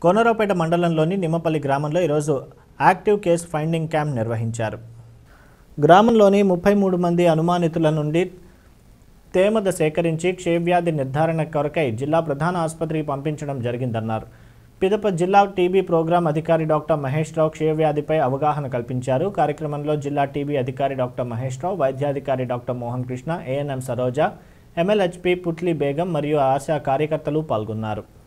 కోనరావుపేట మండలంలోని నిమ్మపల్లి గ్రామంలో ఈరోజు యాక్టివ్ కేస్ ఫైండింగ్ క్యాంప్ నిర్వహించారు. గ్రామంలోని 33 మంది అనుమానితుల నుండి తేమద సేకరించి క్షయవ్యాధి నిర్ధారణ కొరకై జిల్లా ప్రధాన ఆసుపత్రికి పంపించడం జరిగిందన్నారు. పిదప జిల్లా టీబీ ప్రోగ్రాం అధికారి డాక్టర్ మహేష్ రావు క్షయవ్యాధిపై అవగాహన కల్పించారు. కార్యక్రమంలో జిల్లా టీబీ అధికారి డాక్టర్ మహేష్ రావు, వైద్యాధికారి doctor Mohan Krishna, ANM Saroja, MLHP Putli Begum మరియు ఆశా కార్యకర్తలు పాల్గొన్నారు.